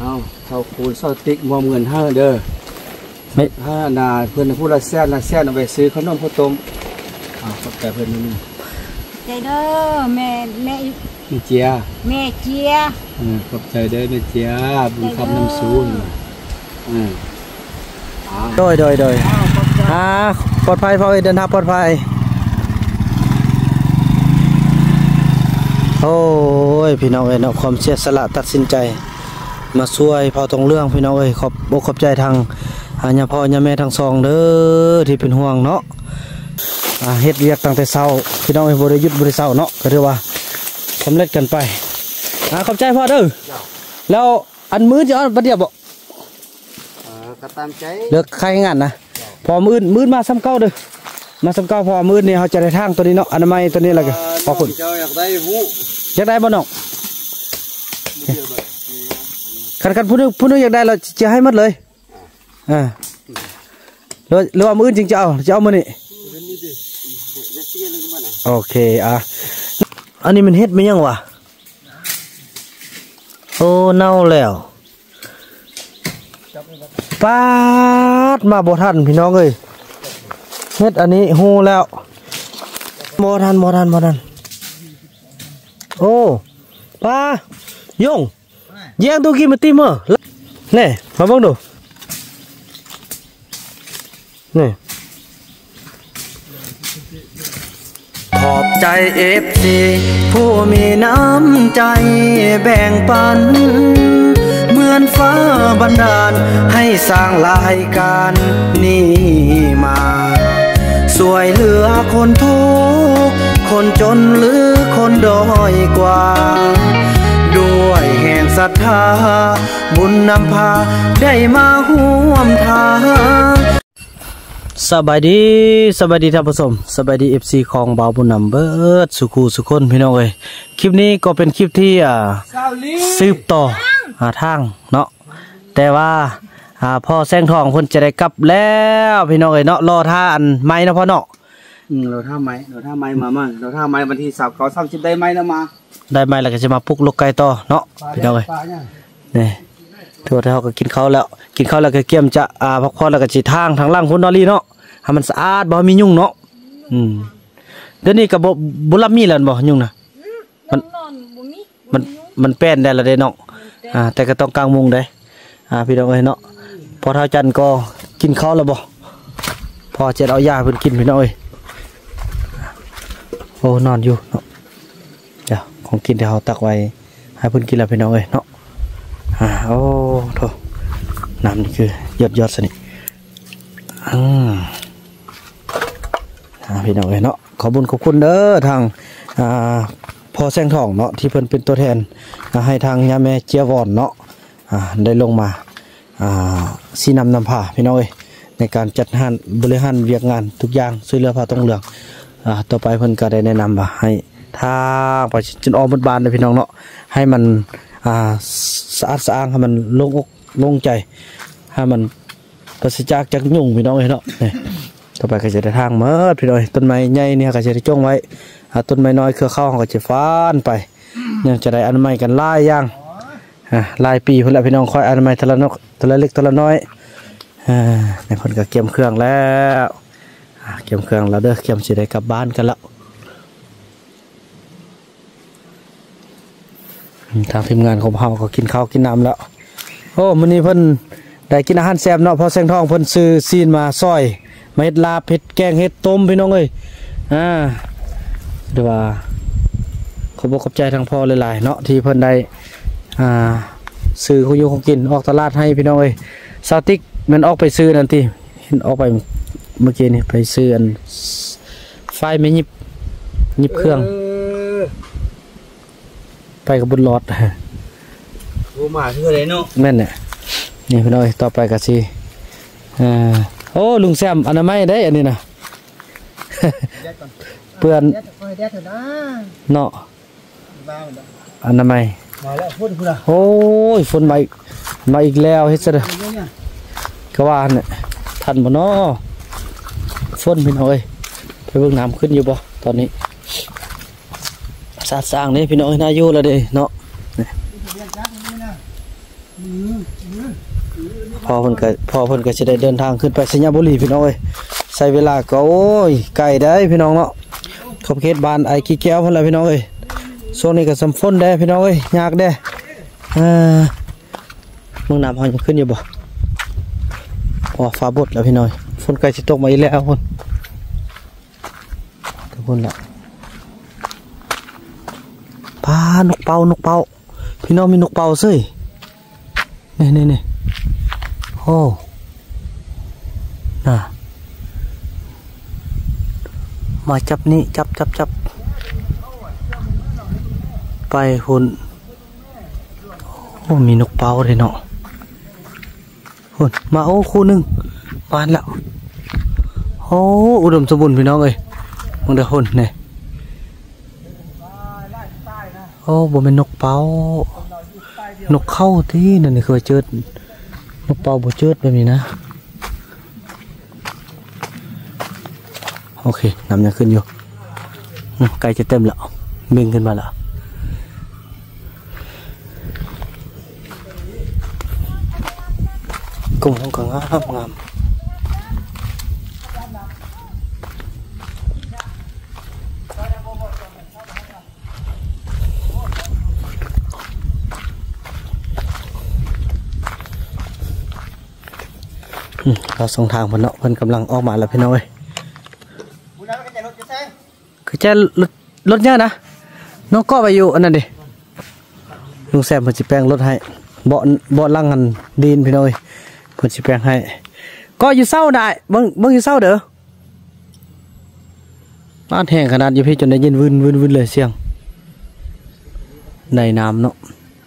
เอาเท่าคูณเท่าติ๊กมอมเงิน5เด้อไม่5นาเพื่อนพูดละแสนเอาไปซื้อขนมข้าวต้มขอบใจเพื่อนนี่ใจเด้อแม่เจียขอบใจเด้อแม่เจียบุญคำน้ำซูนโดยปลอดภัยพ่อเดินทางปลอดภัยโอ้ยพี่น้องเอ้ยเนาะความเสียสละตัดสินใจมาช่วยเผาตรงเรื่องพี่น้องเอ้ยขอบใจทางญาพ่อญาแม่ทั้งสองเด้อที่เป็นห่วงเนาะเฮ็ดเวียกตั้งแต่เช้าพี่น้องเอ้ยบ่ได้หยุดบ่ได้เช้าเนาะก็ถือว่าสำเร็จกันไปขอบใจพ่อเด้อแล้วอันมื้อจะเอาบัดเดียวบ่ก็ตามใจเลือกใครงานนะพอมื้อมาซ้ำเก้าเด้อมาซ้ำเก้าพอมื้อนี่เขาจะได้ทางตัวนี้เนาะอนามัยตัวนี้แล้วก็ขอบคุณอยากได้บ่น้องคันผู้นึงอยากได้เราจะให้หมดเลยหรือว่ามื้อจริงจะเอามื้อนี่โอเคอันนี้มันเฮ็ดไม่ยังวะโอ้เน่าแล้วปาดมาบ่ทันพี่น้องเอ้ยเฮ็ดอันนี้ฮู้แล้วบ่ทันโอ้ป้ายงแย่งตัวกี้มาตีมือนี่มาบ้างดูนี่ขอบใจFCผู้มีน้ำใจแบ่งปันเหมือนฟ้าบันดาลให้สร้างรายการนี้มาสวยเหลือคนทุกข์คนจนหรือคนด้อยกว่าด้วยแห่งศรัทธาบุญนำพาได้มาร่วมทางสบายดีท่านผู้ชมสบายดี FC ของบ่าวบุญนำเบิดสุคนพี่น้องเอ้ยคลิปนี้ก็เป็นคลิปที่สืบต่อทางเนาะแต่ว่าพ่อแซงทองเพิ่นจะได้กลับแล้วพี่น้องเอ้ยเนาะรอท่าอันไม้นะพ่อเนาะเราท่าไม้เราท่าไม้วันที่29-30ได้ไม้แล้วมาได้ไม้แล้วก็จะมาปลุกลูกไก่ต่อเนาะพี่น้องเอ้ยนี่ทั่วเท่าก็กินข้าวแล้วก็เกี่ยมจะพักผ่อนแล้วก็สิทางล่างพุ่นนอรี่เนาะให้มันสะอาดบ่มียุ่งเนาะเดี๋ยวนี้ก็บ่รับมีแล้วบ่ยุ่งนะมันแป้นได้แล้วเด้เนาะแต่ก็ต้องกางมุงได้พี่น้องเอ้ยเนาะพอเท่าจันก็กินข้าวแล้วบ่พอจะเอายาเพิ่นกินพี่น้องเอ้ยโอ้นอนอยู่เนาะเดี๋ยวของกินที่เขาตักไว้ให้เพิ่นกินแล้วพี่น้องเอ้ยเนาะโอ้โธ่น้ำนี่คือยอดสนิทพี่น้องเอ้ยเนาะขอบคุณเด้อทางพ่อแซงทองเนาะที่เพิ่นเป็นตัวแทนให้ทางย่าแม่เจียวอนเนาะได้ลงมาสีนำพาพี่น้องเอ้ยในการจัดบริหารเวียกงานทุกอย่างช่วยเหลือพาต้องเรื่องต่อไปเพิ่นก็ได้แนะนำว่าให้ทางไปจนออกบนบานเลยพี่น้องเนาะให้มันสะอาดสะอ้างให้มันโล่งอกโล่งใจให้มันปราศจากยุ่งพี่น้องเอ้ยเนาะนี่ต่อไปก็จะได้ทางเมื่อพี่น้องต้นไม้ใหญ่เนี่ยก็จะได้จ้องไว้ต้นไม้น้อยเครือเข้าก็จะฟ้านไปยังจะได้อนามัยกันหลายอย่างหลายปีเพื่อนพี่น้องคอยอนามัยทละเล็กทละน้อยในคนก็เกี่ยมเครื่องแล้วเกี่ยมเครื่องแล้วเด้อเกี่ยมสิได้กลับบ้านกันแล้วทางทีมงานของเราก็กินข้าวกินน้ำแล้วโอ้มื้อนี้เพิ่นได้กินอาหารแซ่บเนาะพอแซงทองเพิ่นซื้อซีนมาซอยมาเฮ็ดลาบเฮ็ดแกงเฮ็ดต้มพี่น้องเอ้ยเดี๋ยวว่าขอบใจทางพ่อหลายๆเนาะที่เพิ่นได้ซื้อของอยู่ของกินออกตลาดให้พี่น้องเอ้ยซาติกมันออกไปซื้อนั่นทีเห็นออกไปเมื่อกี้นี่ไปซื้ออันไฟไม่ยิบเครื่องไปกับบุญรอดโอ้มาคืออะไรเนาะแม่นเนี่ยนี่พี่น้องต่อไปก็สิโอ้ลุงแซมอนามัยได้อันนี้นะเปื่อนเนาะอนามัยโอ้ยฝนมาอีกแล้วเฮ็ดซะเด้อก็ว่าเนี่ยทันบ่เนาะฝนพี่น้องเอ้ยไปเบิ่งน้ำขึ้นอยู่บ่ตอนนี้สร้างนี่พี่น้องน่าอยู่แล้วเด้เนาะพอเพิ่นก็จะได้เดินทางขึ้นไปสัญญาบุรีพี่น้องเอ้ยใช้เวลาก็โอ้ยไกลได้พี่น้องเนาะขอบเขตบ้านไอ้ขี้แก้วเพิ่นแหละพี่น้องเอ้ยช่วงนี้ก็สำฝนได้พี่น้องเอ้ยยากได้เมืองน้ำเฮายังขึ้นอยู่บ่ฟ้าบดแล้วพี่น้อยฝนใกล้สิตกมาอีกแล้วพุ่นทุกคนละปลานกเป่พี่น้องมีนกเป่าซินี่โอ้น่ะมาจับนี่จับไปหุ่นโอ้มีนกเป่าเลยเนาะหุ่นมาโอ้คู่หนึ่งปานแล้วโอ้อุดมสมบูรณ์พี่น้องเอ้ยมึงเด้อหุ่นนี่โอ้บ่เป็นนกเป่านกเข้าที่นั่นนี่เคยเจอนกเป่าบ่เจอแบบนี้นะโอเคน้ำยังขึ้นอยู่ใกล้จะเต็มแล้วเบ่งขึ้นมาแล้วกุ้งต้องกังงามเราส่งทางเพิ่นเนาะเพิ่นกำลังออกมาแล้วพี่น้อยคือจะรถเยอะนะน้องก็ไปอยู่อันนั้นดิลุงแซมเพิ่นสิแปลงรถให้เบาะลังกันดินพี่น้อยเพิ่นสิแปลงให้ก็อยู่เศร้าได้เบิ่งอยู่เศร้าเด้อบ้านแห้งขนาดอยู่พี่จนได้ยินวืนเลยเสียงในน้ำเนาะ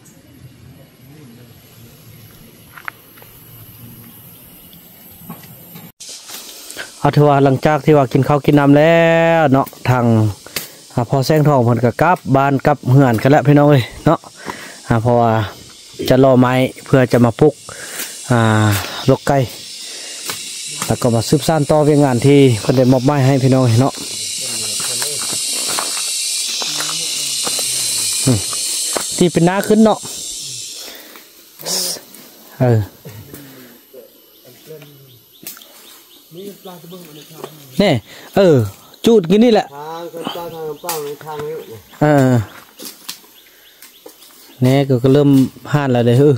เอาถือว่าหลังจากที่ว่ากินข้าวกินน้ำแล้วเนาะทางพอแซงทองเพิ่นก็กลับบ้านกลับเฮือนกันแล้วพี่น้องเอ้ยเนาะเพราะว่าจะรอไม้เพื่อจะมาปลุกลกไก่แล้วก็มาสืบสานต่อเวียงงานที่เพิ่นได้มอบไม้ให้พี่น้องเนาะที่เป็นหน้าขึ้นเนาะนี่จูดกินนี่แหละเนี่ยก็เริ่มห่านแล้วเด้อ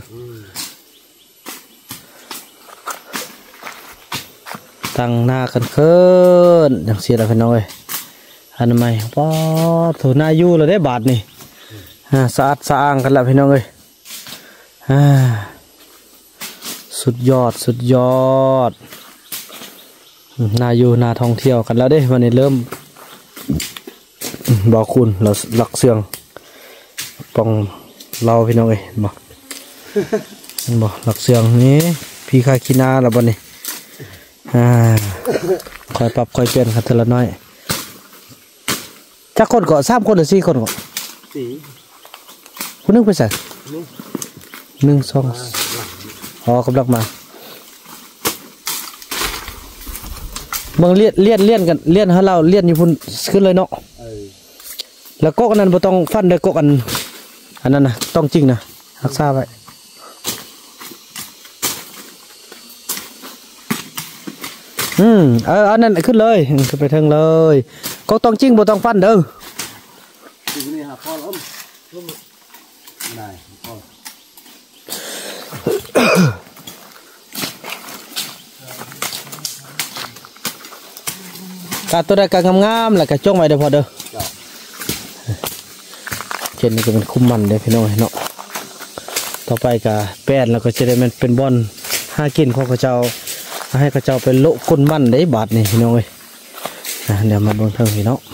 ตั้งหน้ากันเคินอย่างเสียแล้วพี่น้องเอ้ยอันใหม่ป้อถูหน้ายู่เราได้บาทนี่สะอาดสะอ้างกันแล้วพี่น้องเอ้ยสุดยอดนาอยู่นาท่องเที่ยวกันแล้วเด้วันนี้เริ่มบอกคุณเราหลักเสียงปองเราพี่น้องเอ้ยบอกหลักเสียงนี้พี่คาคินาแล้ววันนี้คอยปรับคอยเปลี่ยนกันทีละน้อยจักคนก็3 คนหรือ4 คนก็คุณนึกไปใส่1 2กำลังมาเมืองเลี่ยนกันเลี่ยนให้เราเลี่ยนอยู่พุ่นขึ้นเลยเนาะแล้วก็อันนั้นบ่ต้องฟันได้ก็อันนั้นนะต้องจริงนะรักษาไว้อันนั้นขึ้นเลยขึ้นไปเทิงเลยก็ต้องจริงบ่ต้องฟันเด้อกาตัวใดกางามๆแล้วก็จ้องไว้เด้อพอเด้อเช่นนี้ก็เป็นคุ้มมันเด้อพี่น้องเนาะต่อไปก็แป้นแล้วก็จะได้มันเป็นบอลหากินของกระเจ้าให้กระเจ้าเป็นโลก้นมันได้บาทนี่พี่น้องเอ้ยเดี๋ยวมาเบิ่งเทิงพี่น้อง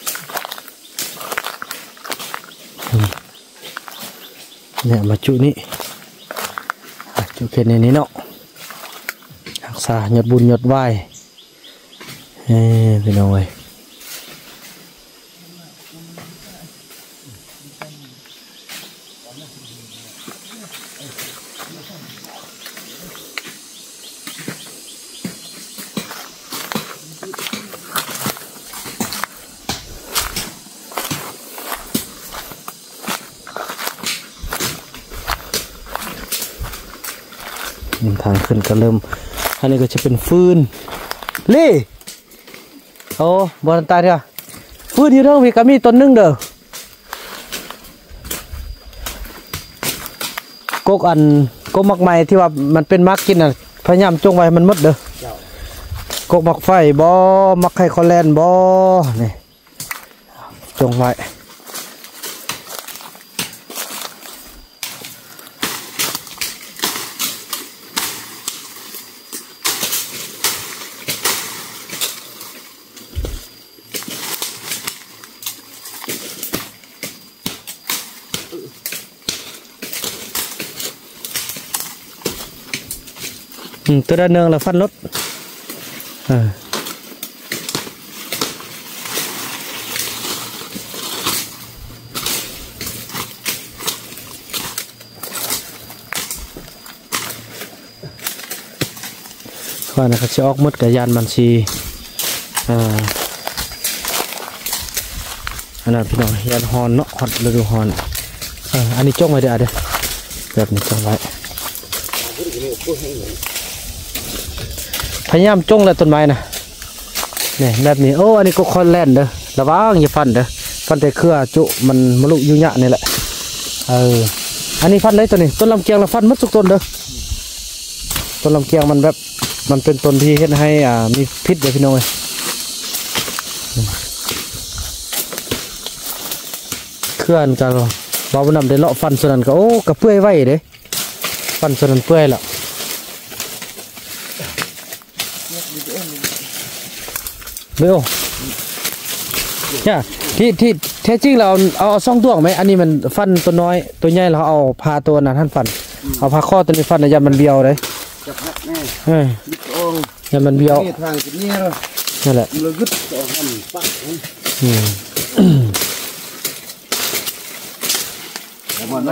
เนี่ยมาจุนี่จุเข็นในนี้เนาะรักษาหยดบุญหยดไหวพี่น้องเอ้ย พทางขึ้นก็เริ่มอันนี้ก็จะเป็นฟืนลี่โอ้บอลตายเด้อฟืนอยู่เด้อมีก็มีต้นนึงเด้อกกอันกกมักไม้ที่ว่ามันเป็นมักกินน่ะพยายามจงไว้มันหมดเด้อกกมักไฟบ่มักไข่คอแลนบ่นี่จงไว้ตัวด้านเนืองเราฟันรถว่านะครับจะออกมดกับยานบัญชีอันนั้นพี่น้องยานฮอนเนาะฮอตฤดูฮอนอันนี้จ้องไว้เดี๋ยวแบบนี้จ้องไว้พยายามจ้องเลยต้นไม้นะเนี่ยแบบนี้โอ้อันนี้ก็คอนแลนเด้อระวังอย่าฟันเด้อฟันแต่เครือจุมันมะลุยุ่ยะนี่แหละอันนี้ฟันเลยตัวนี้ต้นลำเกียงเราฟันมัดสุกต้นเด้อต้นลำเกียงมันแบบมันเป็นต้นที่เฮ็ดให้มีพิษเด้อพี่น้องเลยเคลื่อนกันบาบุนำได้เลาะฟันส่วนนั้นก็โอ้กระเปื่อยไว้เด้ฟันส่วนนั้นเปื่อยละเร็วเนี่ยที่แท้จริงเราเอาซ่องด้วงไหมอันนี้มันฟันตัวน้อยตัวใหญ่เราเอาพาตัวนั้นท่านฟันเอาพาข้อตัวนี้ฟันอย่ามันเบี้ยวเลยจะพักแน่อย่ามันเบี้ยวทางจุดนี้นั่นแหละเรายึดต่อกันปักหมดไหม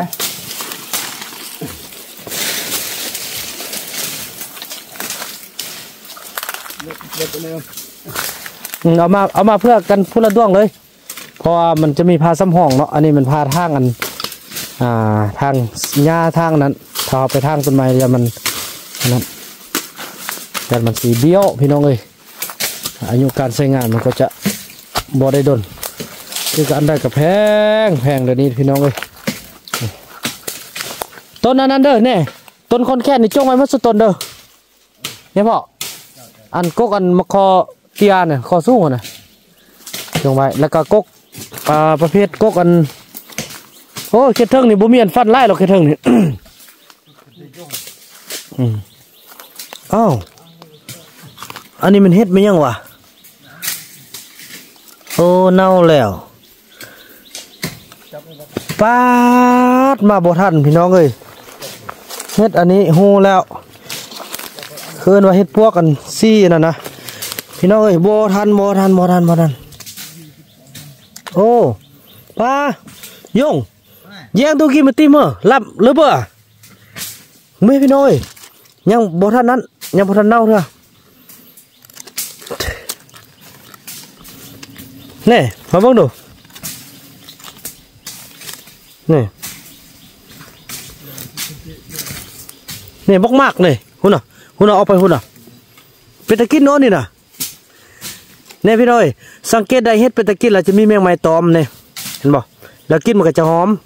เอามาเพื่อกันพุ่ละด้วงเลยเพราะว่ามันจะมีพาซ้ำห้องเนาะอันนี้มันพาทางกันทางหญ้าทางนั้นถ้าไปทางต้นไม้จะมันนั้นแต่มันสีเบี้ยวพี่น้องเลยอายุการใช้งานมันก็จะบ่ได้ดนคือการได้กับแพงเดี๋ยวนี้พี่น้องเลยต้นนั้นเด้อเนี่ยต้นคอนแค่นี่จ้องไว้มัดสุดต้นเด้อเนี่ยพ่ออันกกอันมะคอเตียเนี่ยคอสู้นะจ้องไว้แล้วก็กกประเภทกกอันโอ้เขตเทิงนี่บุมีอันฟันไล่หรอกเขตเทิงนี่อ้าวอันนี้มันเฮ็ดไม่ยังวะโอ้เน่าแล้วปาดมาบ่ทันพี่น้องเอ้ยเฮ็ดอันนี้หูแล้วคืนว่าเฮ็ดพวกกันซี่นั่นนะพี่น้องเอ้ยบ่ทันโอ้ป้ายงแย่งตัวกี้มาตีมือลับหรือเปล่าไม่พี่น้อยยังบ่ทันนั้นยังบ่ทันเน่าเถอะนี่มาบ้างดูนี่บกมากเลยหุ่นเอาไปหุ่นเป็นตะกินโน่นนี่นะเนี่ยพี่น้อยสังเกตได้เฮ็ดเป็นตะกินเราจะมีแมงไม้ตอมเนี่ยเห็นบ่แล้วกินมันก็จะหอม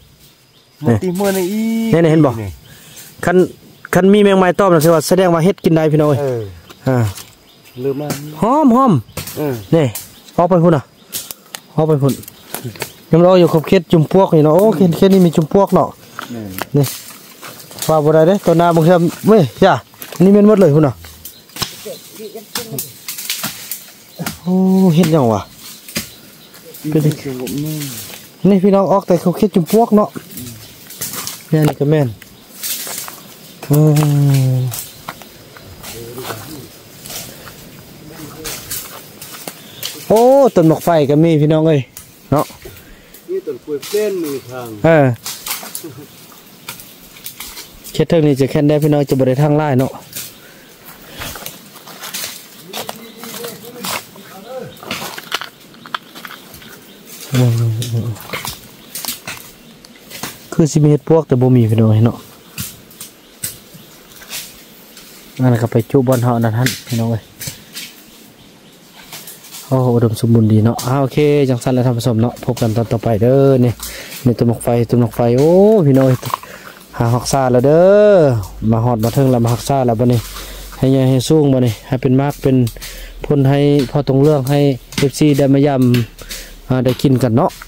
เนี่ยเห็นบ่คันมีแมงไม้ตอมนะแสดงว่าเฮ็ดกินได้พี่น้อยลืมมาหอมนี่เอาไปหุ่นเอาไปหุ่นยังรออยู่ขบเขตจุ่มพวกนี่เนาะโอ้เขตนี่มีจุ่มพวกเนาะนี่ว่าบ่ได้เด้ตัวนาบางทีไม่ย่านี่เป็นหมดเลยหุ่นโอ้เห็นยังวะนี่พี่น้องออกแต่เขาคิดจุ่มพวกเนาะแม่นี่ก็แม่นโอ้ต้นหมอกไฟก็มีพี่น้องเอ้ยเนาะนี่ต้นกล้วยเต้นมือทางเช็ดเท่านี้จะแค่ได้พี่น้องจะบริทางไล่เนาะคือสิมีเห็ดพวกแต่บ่มีพี่น้องเนาะนั่นก็ไปจุบอลเหาะนั่นท่านพี่น้องเอ้ยโอ้อุดมสมบูรณ์ดีเนาะโอเคจังสันแล้วท่านผู้ชมเนาะพบกันตอนต่อไปเด้อนี่ต้นหมกไฟโอ้พี่น้องหาหักซาแล้วเด้อมาหอดมาถึงแล้วมาหักซาแล้วบัดนี้ให้ใหญ่ให้สูงบัดนี้ให้เป็นมากเป็นพ่นให้พอตรงเรื่องให้ FC ได้มายำได้กินกันเนาะ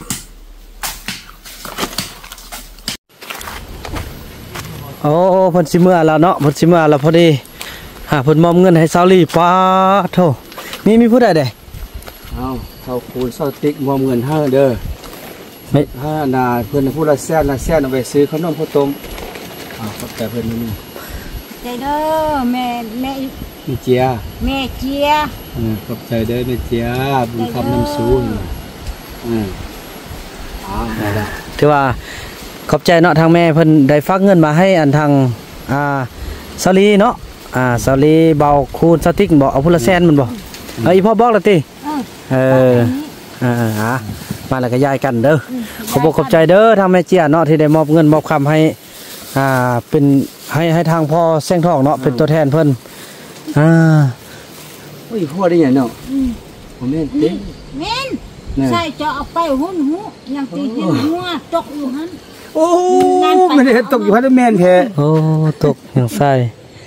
โอ้เพิ่นสิเมื่อแล้วเนาะเพิ่นสิเมื่อแล้วพอดีเพิ่นมอบเงินให้ซาลีป้าโธ่มีผู้ใดเด้เอาเขาคูณเสาติ๊กมอมเงินห้าเด้อไม่ 5นาเพื่อนพูดละแสนเอาไปซื้อขนมข้าวต้มขอบใจเพื่อนนี่ใจเด้อแม่เจียขอบใจเด้อแม่เจียบุญคำน้ำซูนได้ละถือว่าขอบใจเนาะทางแม่เพิ่นได้ฝากเงินมาให้อันทางซาลีเนาะซาลีเบาคูณสติ๊กบอกเอาพุละแสนมันบอกอีพ่อบอกแล้วติมาแล้วก็ย้ายกันเด้อขอบใจเด้อทางแม่เจียเนาะที่ได้มอบเงินมอบคำให้เป็นให้ทางพ่อแซงทองเนาะเป็นตัวแทนเพิ่นพ่อได้ยังเนาะผมเม่นติเม่นใช่จะเอาไปหุ้นหูยังตีเห็นหัวตกอยู่หันโอ้ไม่ได้ตกอยู่หันแม่นแท้โอ้ตกอย่างไส้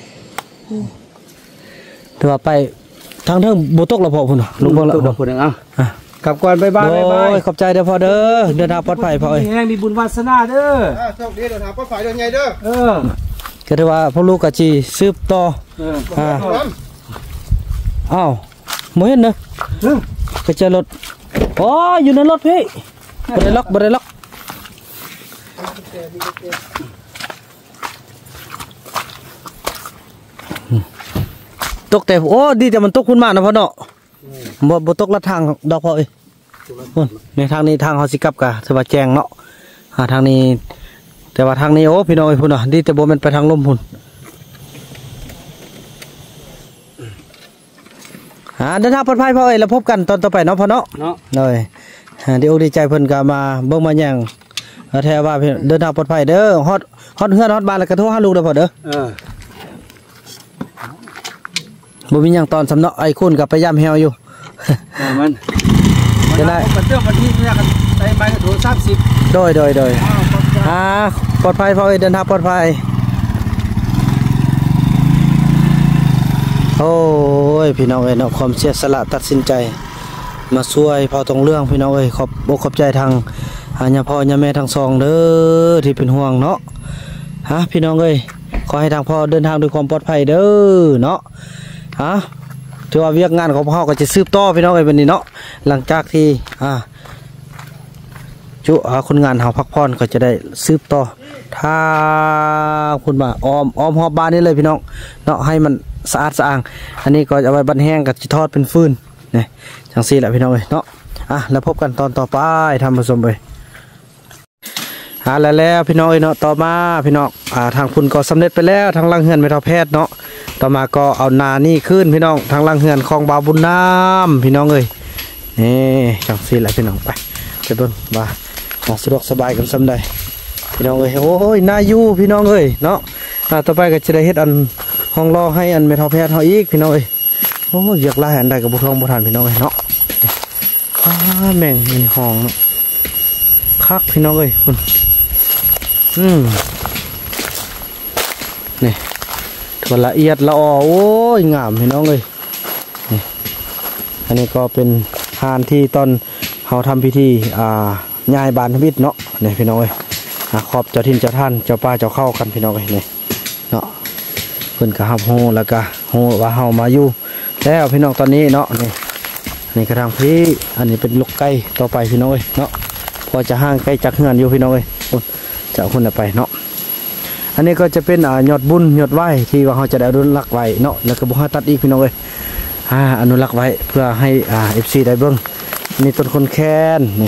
ถือว่าไปทางโบตกเราพอพุ่นลุงบอกแล้วพุ่นกลับก่อนบ๊ายบายขอบใจเด้อพ่อเด้อเดินทางปลอดภัยพ่อเอ้ยแห่งมีบุญวาสนาเด้อโชคดีเดินทางปลอดภัยเดินไงเด้อก็ถือว่าพ่อลูกกะจีสืบต่ออ้าวไม่เห็นเนอะก็เจอรถอ๋ออยู่ในรถพี่บ่ได้ล็อกตกแต่โอ้ดีแต่มันตกขึ้นมานะพ่อเนาะบ่ตกละทางดอกพ่อเอ้ยในทางนี้ทางเขาสิกลับกะถือว่าแจงเนาะทางนี้แต่ว่าทางนี้โอ้พี่น้องไอ้พุ่นเนาะดีแต่บ่แม่นไปทางลมพุ่นเดินทางปลอดภัยพ่อเอ้ยแล้วพบกันตอนต่อไปเนาะพ่อเนาะเลยเดี๋ยวดีใจเพิ่นก็มาเบิ่งมาแย่งแท้ว่าเดินทางปลอดภัยเด้อฮอดเฮือนฮอดบ้านแล้วก็โทรหาลูกเด้อพ่อเด้อบ่มีหยังตอนสำเนาะไอ้คุณกับไปย่ำแฮวอยู่มันจะได้มันเตื้อวันที่เนี่ยกันใส่ใบกระถู30 โดยปลอดภัยพ่อเอ้ยเดินทางปลอดภัยโอ้ยพี่น้องเอ้ยเนาะความเสียสละตัดสินใจมาช่วยพอตรงเรื่องพี่น้องเอ้ยขอบใจทางญาพ่อญาแม่ทางสองเด้อที่เป็นห่วงเนาะพี่น้องเอ้ยขอให้ทางพ่อเดินทางด้วยความปลอดภัยเด้อเนาะถือว่าเวียกงานของพ่อก็จะสืบต่อพี่น้องเอ้ยวันนี้เนาะหลังจากที่คนงานเขาพักผ่อนก็จะได้สืบต่อถ้าคุณมาอ้อมหอบบ้านนี่เลยพี่น้องเนาะให้มันสะอาดสะอ้างอันนี้ก็เอาไว้บันแห้งกับจิทอดเป็นฟืนนี่จังซี่แหละพี่น้องเอ้ยเนาะแล้วพบกันตอนต่อไปทำผสมไปแล้วพี่น้องเอ้ยเนาะต่อมาพี่น้องทางคุณก็สำเร็จไปแล้วทางลังเฮือนไม่ทอแพทย์เนาะต่อมาก็เอานานี่ขึ้นพี่น้องทางลังเฮือนคลองบาบุญน้ำพี่น้องเอ้ยนี่จังซี่แหละพี่น้องไปเบิ่งว่าสะดวกสบายกันสำใดพี่น้องเอ้ยโอ้ยน่าอยู่พี่น้องเอ้ยเนาะต่อไปก็จะได้เฮ็ดอันห้องรอให้อันไม่ทอแพทย์เขาอีกพี่น้องเอ้ยโอ้ยอยากไล่อันใดกับบุทองบุทานพี่น้องเอ้ยเนาะแม่งมีห้องคักพี่น้องเอ้ยคุณนี่ถั่วละเอียดละออโอ้ยงามพี่น้องเอ้ยนี่อันนี้ก็เป็นทานที่ตอนเขาทำพิธีย้ายบานทมิตรเนาะนี่พี่น้องเอ้ยขอบเจ้าทินเจ้าท่านเจ้าป่าเจ้าเข้ากันพี่น้องเอ้ยนี่เนาะเพิ่นก็ฮับโฮแล้วก็โฮว่าเฮามาอยู่แล้วพี่น้องตอนนี้เนาะนี่กระทางพี่อันนี้เป็นลูกไก่ต่อไปพี่น้องเอ้ยเนาะพอจะห่างไก่จากเฮือนอยู่พี่น้องเอ้ยจะเอาคนไปเนาะอันนี้ก็จะเป็นยอดบุญยอดไหวที่ว่าเขาจะได้อนุรักษ์ไว้เนาะแล้วก็บุหาตัดอีกพี่น้องเอ้ยอนุรักษ์ไว้เพื่อให้FC ได้เบิ่งนี่ต้นคนแค้นนี่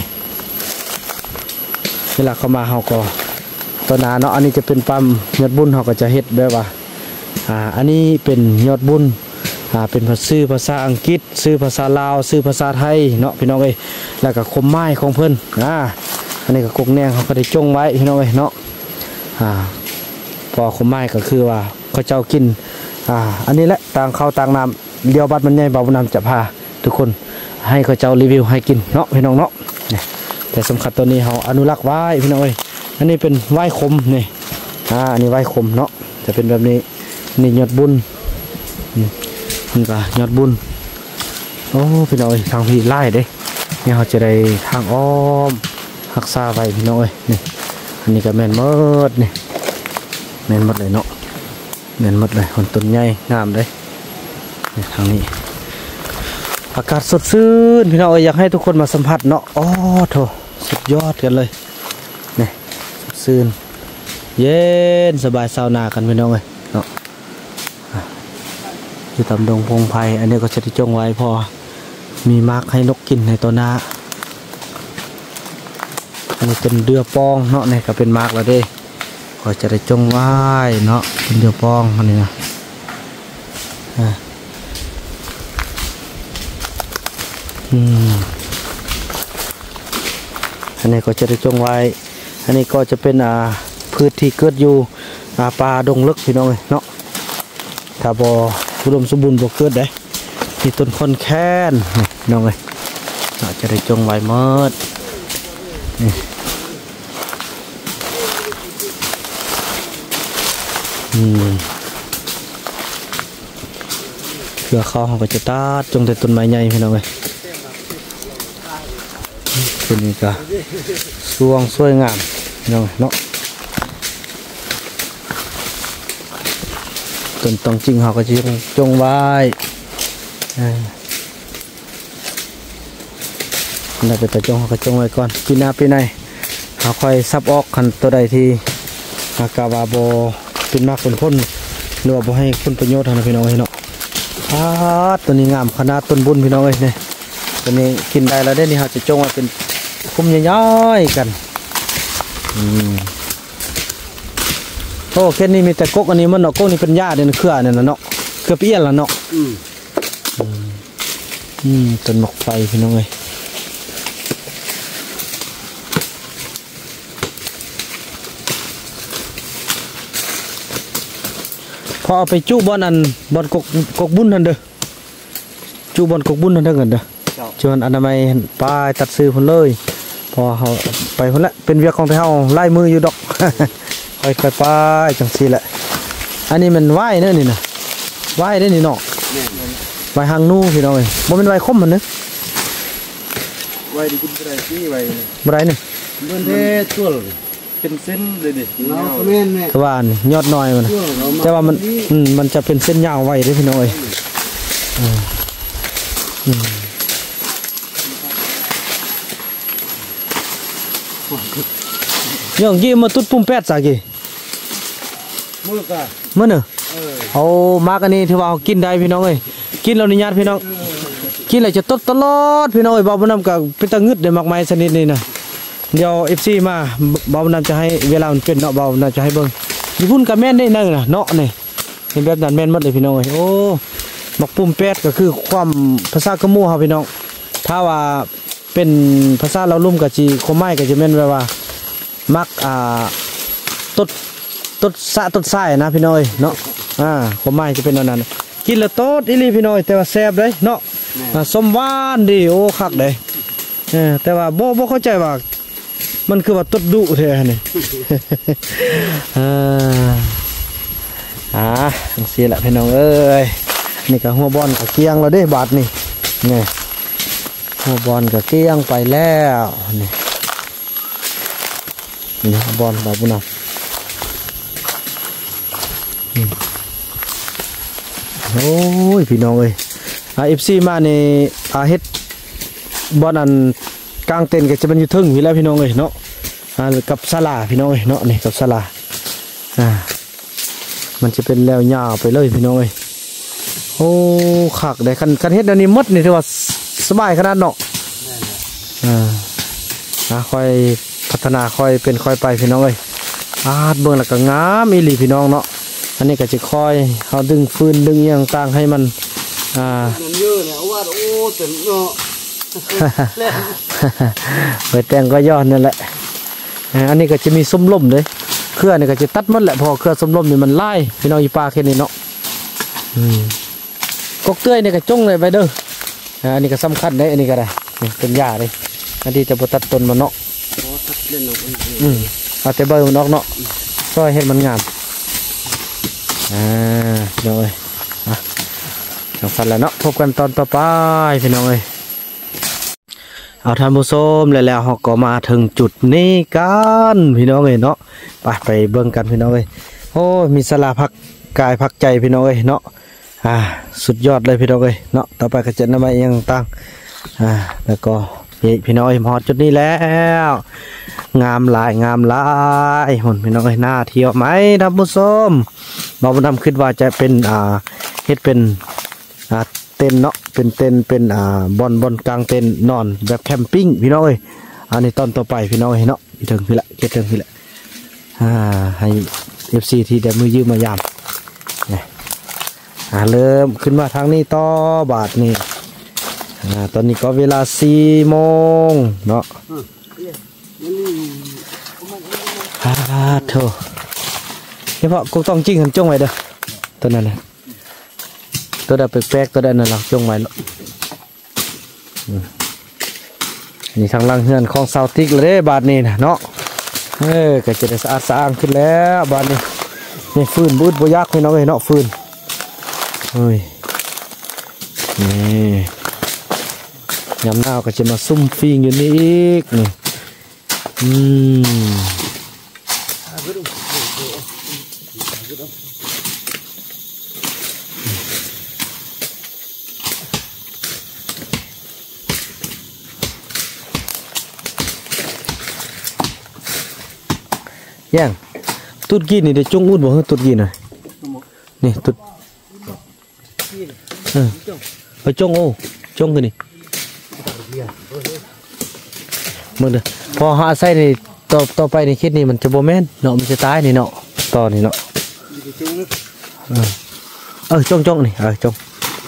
เวลาเข้ามาเขาก็ต้นนาเนาะอันนี้จะเป็นปั๊มยอดบุญเขาก็จะเฮ็ดแบบว่าอันนี้เป็นยอดบุญเป็นชื่อภาษาอังกฤษชื่อภาษาลาวชื่อภาษาไทยเนาะพี่น้องเอ้ยแล้วก็คมไม้ของเพิ่นอันนี้ก็กกแนงเขาก็ได้จงไว้พี่น้องเอ้ยเนาะพอคมไม้ก็คือว่าเขาเจ้ากินอันนี้แหละต่างเข้าต่างน้ำเดียวบัดมันใหญ่เบาน้ำจะพาทุกคนให้เขาเจ้ารีวิวให้กินเนาะพี่น้องเนาะแต่สำคัญตัวนี้เขาอนุรักษ์ไว้พี่น้องเอ้ยอันนี้เป็นไหว้คมนี่อันนี้ไหว้คมเนาะจะเป็นแบบนี้นี่ยอดบุญนี่ก็ยอดบุญโอ้พี่น้องเอ้ยทางพี่ไล่เด้นี่เขาจะได้ทางอ้อมรักษาไว้พี่น้องเอ้ยนี่อันนี้ก็แม่นหมดนี่แม่นหมดเลยเนาะแม่นหมดเลยคนต้นใหญ่งามเลยนี่ทางนี้อากาศสดชื่นพี่น้องเอ้ยอยากให้ทุกคนมาสัมผัสเนาะอ๋อโถสุดยอดกันเลยนี่สดชื่นเย็นสบายซาวนากันพี่น้องเอ้ยเนาะอยู่ตำดงพงไผ่อันนี้ก็จะได้จงไว้พอมีมาร์กให้นกกินในตัวนาอันนี้เป็นเดือปองเนาะนี่ก็เป็นมาร์กแล้วเด้ก็จะได้จงไว้เนาะเป็นเดือปองอันนี้นะอันนี้ก็จะได้จงไว้อันนี้ก็จะเป็นพืชที่เกิดอยู่ป่าดงลึกพี่น้องเนาะถ้าบ่อุดมสมบูรณ์บ่เกิดได้มีต้นคนแค้นพี่น้องเราจะได้จงไว้เมิดนี่เพื่อเขาก็จะตัดจงแต่ต้นไม้ใหญ่พี่น้องตัวนี้ก็สวงสวยงามพี่น้องเนาะต้นตองจริงเขาก็จะจงไว้เราไปแต่จงเขาก็จงไว้ก่อนปีหน้าปีไหนเขาค่อยซับออกขันตัวใดที่อากาบาโบเป็นมากเป็นพ้นหรือว่าบ่ให้คุณประโยชน์ทางพี่น้องเนาะตัวนี้งามขนาดต้นบุญพี่น้องเนี่ยตัวนี้กินได้แล้วได้นี่เขาจะจงไว้เป็นคุ้มย่อยๆกันโอ้แค่นี้มีแต่กกอันนี้มันเนาะกกนี่เป็นหญ้าเด่นเครือเนี่ยนะเนาะเครือเปี้ยนละเนาะต้นหมกไฟพี่น้องเลยพอเอาไปจุบอนอันบอนกบุญนั่นเด้อจุบอนกบุญนั่นเด้อกันเด้อชวนอนามัยปลายตัดซื้อคนเลยพอเขาไปคนละเป็นเวียกของเขาไล่มืออยู่ดอกค่อยๆไปจังสีแหละอันนี้มันไหวเนอะนี่นะไหวได้นี่เนาะไหวหางนูพี่น้องเอ้ยบ่เป็นไหวคมมันเนอะไหวดีกินอะไรที่ไหวบ่ได้นี่มันเท่ตัวเป็นเส้นเลยดิคือว่านี่ยอดน้อยมันแต่ว่ามันจะเป็นเส้นยาวไว้ด้วยพี่น้องเอ้ยยังกี่มาตุดปุ่มแปดสักกี่มื่อเนอะเอามากอันนี้ที่ว่ากินได้พี่น้องเอ้ยกินเราในญาติพี่น้องกินอะไรจะตดตลอดพี่น้องเอ้ยบ่าวบุญนำกับเป็นตะงึดเดี๋ยวมากมายชนิดนี้นะเดี๋ยวFCมาบ่าวบุญนำจะให้เวลามันเป็นเนาะบ่าวบุญนำจะให้เบิ่งญี่ปุ่นกับแม่นได้นั่งนะเนาะนี่เป็นแบบนั้นแม่นหมดเลยพี่น้องเอ้ยโอ้มักปุ่มแปดก็คือความภาษากะมู่ครับพี่น้องถ้าว่าเป็นภาษาเราลุ่มกับจีโคไม้กับจีแม่นว่ามักต้นสะต้นไส้นะพี่น้อยเนาะโคไม้จะเป็นนั้นกินแล้วโต๊ดอีลีพี่น้อยแต่ว่าแซ่บเลยเนาะส้มหวานดีโอ้คักเลยแต่ว่าบ่เข้าใจว่ามันคือว่าต้นดุแท้นี่จังซี่แหละพี่น้องเอ้ยนี่ก็หัวบอลกับเกียงเราได้บาทนี่นี่หัวบอลกับเกียงไปแล้วนี่หัวบอลบาบุญนะโอ้ยพี่น้องเอ้ยFCมานี่เฮ็ดบอลอันกลางเต็นท์ก็จะเป็นอยู่ทึ่งอยู่แล้วพี่น้องเอ้ยเนาะกับศาลาพี่น้องเอ้ยเนาะนี่กับศาลามันจะเป็นแล้วยาวไปเลยพี่น้องเอ้ยโอ้ขักได้คันเฮ็ดอันนี้มดนี่ถือว่าสบายขนาดเนาะค่อยพัฒนาค่อยเป็นค่อยไปพี่น้องเอ้ยเบิ่งแล้วก็งามอีหลีพี่น้องเนาะอันนี้ก็จะค่อยเขาดึงฟืนดึงอย่างต่างให้มันเยอะเนี่ยว่าโอ้เต็มเนาะไปแต่งก็ยอดนั่นแหละอันนี้ก็จะมีส้มล่มเลยเครือนี่ก็จะตัดหมดแหละพอเครือส้มล่มนี่มันไล่พี่น้องอีปลาแค่นี้เนาะกกเตื้อยนี่ก็จงเลยไปเด้ออันนี้ก็สำคัญเลยอันนี้ก็ได้เป็นหญ้าเลยอันนี้จะบ่ตัดต้นมันเนาะเอาแต่ใบมันออกเนาะซอยเห็ดมันงามพี่น้องเอ้ยสำคัญแล้วเนาะพบกันตอนต่อไปพี่น้องเอ้ยเอาท่านผู้ชมแล้วเราก็มาถึงจุดนี้กันพี่น้องเอ้ยเนาะไปเบิ่งกันพี่น้องเอ้ยโอ้มีศาลาพักกายพักใจพี่น้องเอ้ยเนาะสุดยอดเลยพี่น้องเอ้ยเนาะต่อไปก็จะนำมาเอียงต่างแล้วก็พี่น้องเอ้ยพอจุดนี้แล้วงามหลายหุ่นพี่น้องเอ้ยน่าเที่ยวไหมท่านผู้ชมบ่าวดำคิดว่าจะเป็นเฮ็ดเป็นเต็นเนาะเป็นเต็นเป็นบอนกลางเต็นนอนแบบแคมปิ้งพี่น้องเอ้ยอันนี้ตอนต่อไปพี่น้องเอ้ยเนาะอีถึงพี่ละเก็บถึงพี่ละให้ FC ที่ได้มือยืมมายามเนี่ยเริ่มขึ้นมาทางนี้ต่อบาทนี่ตอนนี้ก็เวลา4 โมงเนาะโธ่นี่เพราะกูต้องจิ้งหันจ้องไว้เด้อตัวนั้นนะตัวดับแปลกๆตัวนั้นเราจ้องไว้แล้วนี่ทางล่างเฮือนของเสาติ๊กเลยบาทนี่นะเนาะก็จะได้สะอาดสะอ้านขึ้นแล้วบาทนี้นี่ฟืนบูดบยักให้น้องเนาะฟืนนี่ยำหน้าก็จะมาซุ่มฟิงอยู่นี่อีกนี่ย่างตุดกินนี่เดี๋ยวจงอุดบ่ให้ตุดกินหน่อยนี่ตุดไปจงโอ้จงกันนี่มึงเด้อพอหาใส่ในต่อไปในคิดนี่มันจะโบแมนเนาะมันจะตายนี่เนาะต่อนี่เนาะจงนี่จง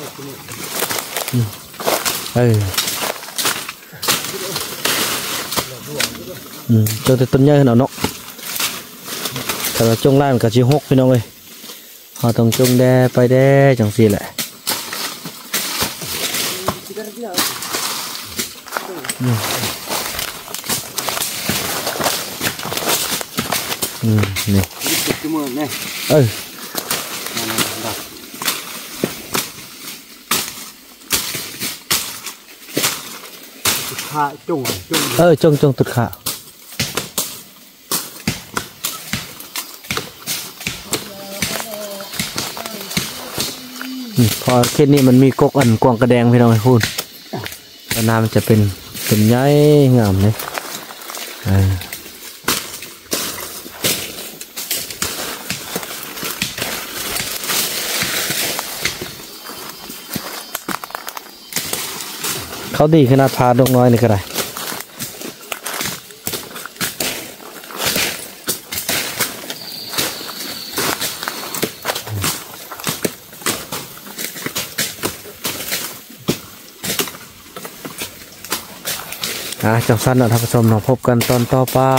จงแต่ต้นใหญ่ขนาดเนาะแต่ว่าจงล่างกับจีฮกพี่น้องเอ้ยเราต้องจงแดไปแดจังสีแหละนี่ขาจงตุดขาพอเขตนี้มันมีกกอันกวางกระแดงพี่น้องไอ้พูดแล้วน้ำมันจะเป็นใยงามเลยเขาดีขนาดพาดงน้อยนี่ก็ได้จังสั้นนะท่านผู้ชมเราพบกันตอนต่อไป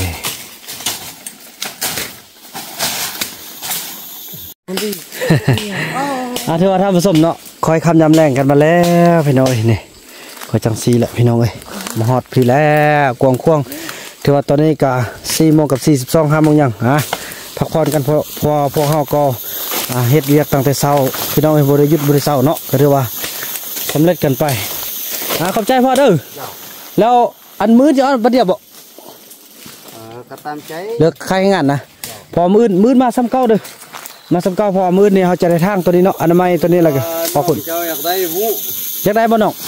ถือว่าท่านผู้ชมเนาะคอยคำยำแรงกันมาแล้วพี่น้อยนี่คอยจังซีแหละพี่น้องเอ้ยมาฮอดพี่แล้วกวงควงถือว่าตอนนี้ก็4 โมงกับ42 5 โมงยังพักผ่อนกันพอพวกเขาก็เฮ็ดเวียกตั้งแต่เช้าพี่น้องเอ้ยบริยุทธ์บริเช้าเนาะก็ถือว่าสำเร็จกันไปขอบใจพ่อเด้อแล้วอันมือจะเอาประเดี๋ยวบ่ก็ตามใจเลือกใครงานนะพอมือมาซ้ำเก้าเด้อมาซ้ำเก้าพอมือนี่เขาจะได้ทางตัวนี้เนาะอนามัยตัวนี้อะไรกันพอคุณอยากได้บ่น้อง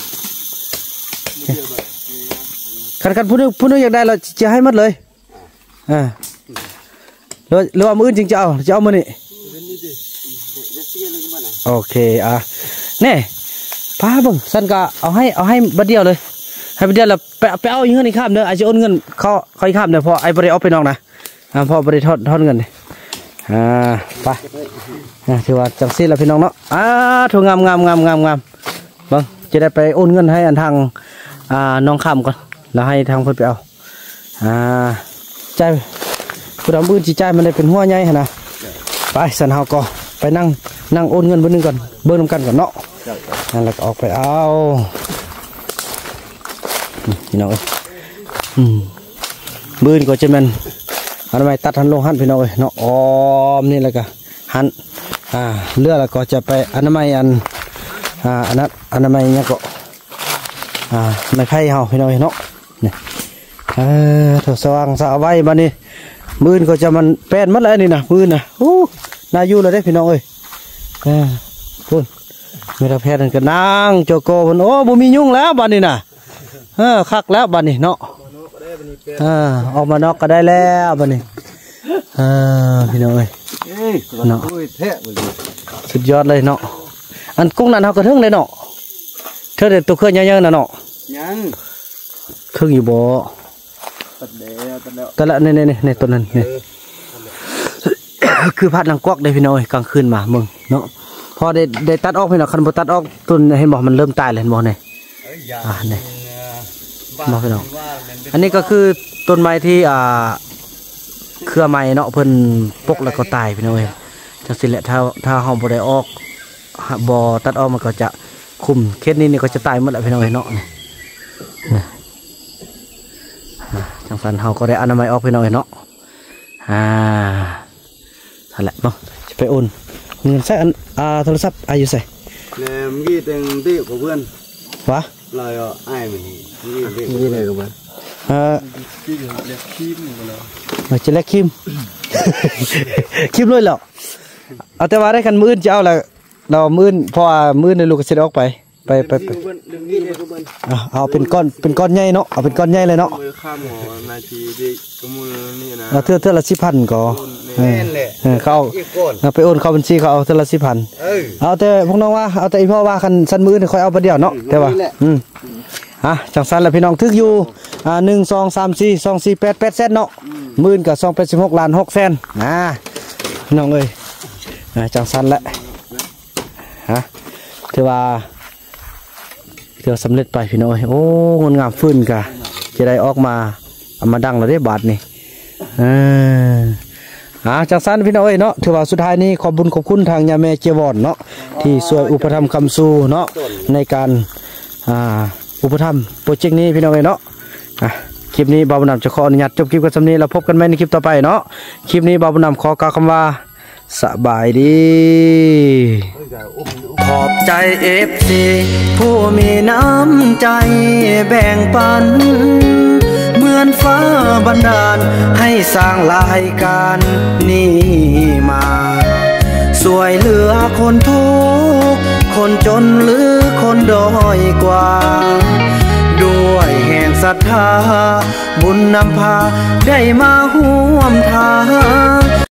คันผู้นึงอยากได้เราจะให้มัดเลยหรือว่ามือจริงจะเอามือนี่โอเคเนี่ยพาบังสันกะเอาให้บัดเดียวเลยให้บัดเดียวเราไปเอาเงินอีกข้ามเด้ออาจจะโอนเงินเขาอีกข้ามเด้อพอไอ้บริเอาไปน้องนะพอบริทอดเงินเลยไปถือว่าจังซี่ละพี่น้องเนาะถูกงามบังจะได้ไปโอนเงินให้อันทางน้องข้ามก่อนแล้วให้ทางเพื่อนไปเอาใจผู้ดำบื้นจีใจมันได้เป็นหัวใหญ่นะไปสันเฮาก็ไปนั่งนั่งโอนเงินเบอร์นึงก่อนเบอร์นำกันก่อนเนาะนั่นแล้วก็ออกไปเอาพี่น้องบื้นก็จะมันอนามัยตัดหันลงหันพี่น้องเนาะอ้อมนี่แล้วก็หันเลือดแล้วก็จะไปอนามัยอันนั้นอนามัยเนี่ยก็ไม่ไพ่เฮาพี่น้องเนาะนี่ถ้าสว่างสะไว้บ้านนี้บื้นก็จะมันแป้นมัดเลยนี่นะบื้นนะน่าอยู่เลยได้พี่น้องพุ่นมีตาแพทย์นั่นก็นั่งโจโก้พุ่นโอ้บ่มียุ่งแล้วบ้านนี้นะคักแล้วบ้านนี้เนาะออกมานอกก็ได้แล้วบ้านนี้พี่น้องเนาะสุดยอดเลยเนาะอันกุ้งนั่นเขากระทึ่งเลยเนาะเธอเด็ดตัวเครื่องเยอะๆนะเนาะยังเครื่องอยู่บ่แต่ละนี่ตัวนั้นนี่คือพัดนังกวักได้พี่น้องกลางคืนมามึงเนาะพอได้ตัดออกพี่น้องคันบ่ตัดออกต้นเห็นบอกมันเริ่มตายเลยเห็นบอกเนี่ยนี่มาพี่น้องอันนี้ก็คือต้นไม้ที่เครือไม้เนาะเพิ่นปกแล้วก็ตายพี่น้องจังสิแหละถ้าเฮาบ่ได้ออกบ่ตัดออกมันก็จะคุมเคสนี้ก็จะตายหมดแล้วพี่น้องเนาะนี่จังสันเฮาก็ได้อนามัยออกพี่น้องเนาะนั่นแหละเนาะจะไปโอนเงินใส่โทรศัพท์อายุใส่เนี่ยเมื่อกี้เต็งที่กับเพื่อนวะลอยไอ้เหมือนนี่เลยกับมันที่เล็กคิมกันแล้วจะเล็กคิมคิมเลยเหรอเอาแต่ว่าได้กันมื้อจะเอาละเรามื้อพอมื้อในลูกก็จะออกไปเอาเป็นก้อนใหญ่เนาะเอาเป็นก้อนใหญ่เลยเนาะข้ามหัวนาทีดีก็มือนี่นะเทื่อละ10,000ก็เขาไปโอนเข้าบัญชีเขาเอาเทื่อละ10,000เอาแต่พวกน้องว่าเอาแต่อีพ่อว่าคันสั้นมื้อค่อยเอาไปเดียวเนาะแต่ว่าจังสันแล้วพี่น้องทึกอยู่1 2 3 4 2 4 8 8 แสนเนาะมื้อกับ286 ล้าน 6 แสนน้องเอ้ยจังสันแหละถือว่าสำเร็จไปพี่น้อยโอ้งดงามฟื้นกะจะได้ออกมาเอามาดังเราได้บาทนี่จังสันพี่น้อยเนาะถือว่าสุดท้ายนี้ขอบบุญขอบคุณทางยาแม่เจวอนเนาะที่ช่วยอุปถัมภ์คำสู้เนาะในการอุปถัมภ์โปรเจกต์นี้พี่น้อยเนาะคลิปนี้บ่าวบุญนำจะขออนุญาตจบคลิปกันสำนี้เราพบกันใหม่ในคลิปต่อไปเนาะคลิปนี้บ่าวบุญนำขอกล่าวคำว่าสบายดีขอบใจFCผู้มีน้ำใจแบ่งปันเหมือนฟ้าบันดาลให้สร้างรายการนี้มาสวยเหลือคนทุกข์คนจนหรือคนด้อยกว่าด้วยแห่งศรัทธาบุญนำพาได้มาห่วมทาง